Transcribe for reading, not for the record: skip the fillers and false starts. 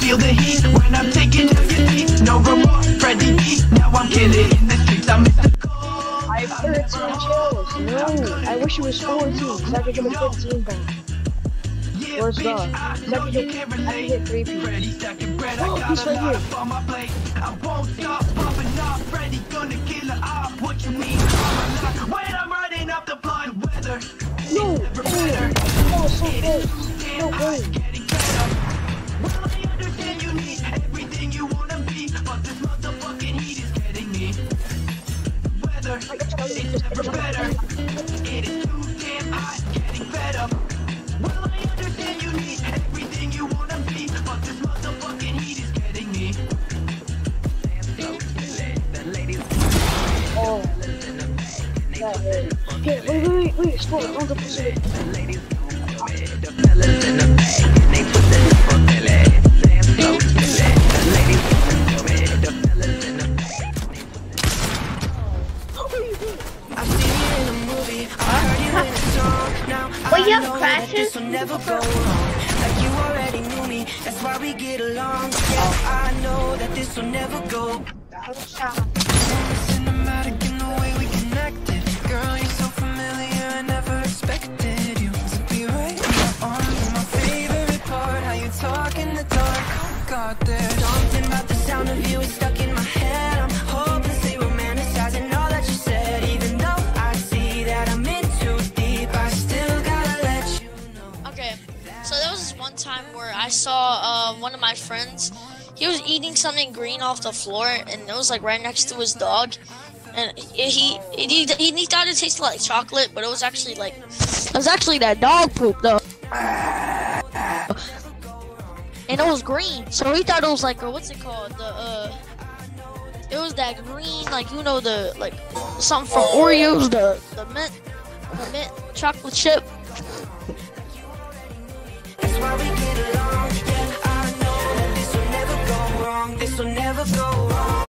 feel the heat when I'm taking to your feet. No remorse, Freddy B. Now I'm killing in the streets. I'm Mr. I've heard some chills. No, I wish it was 14, because I could get a 15 back. Where's God? I can hit 3 people. Oh, he's right here. I won't stop popping up. Freddy gonna kill her off. What you mean? When I'm running up the blood weather. No! Oh, so close. No way. Well, I understand you need everything you wanna be, but this motherfucking heat is getting me. Weather is never better. It is too damn hot, getting fed up. Well, I understand you need everything you wanna be, but this motherfucking heat is getting me. Oh. That hurt. Here, wait, scroll. I'm gonna push it. Well, you have crashes? Like you already knew me, that's why we get along. Yeah, I know that this will never go. Cinematic in the way we connected. Girl, you're so familiar, I never expected you to be right in my arms. My favorite part, how you talk in the dark. Got there. Something about the sound of you is stuck in my head. I'm hopelessly romanticizing all that you said. Even though I see that I'm in too deep, I still gotta let you know. Okay, so there was this one time where I saw one of my friends. He was eating something green off the floor, and it was like right next to his dog. And he thought it tasted like chocolate, but it was actually that dog poop though. And it was green, so he thought it was like what's it called? It was that green, like you know the like something from Oreos, the mint chocolate chip. That's why we get along. Yeah, I know that this will never go wrong. This will never go wrong.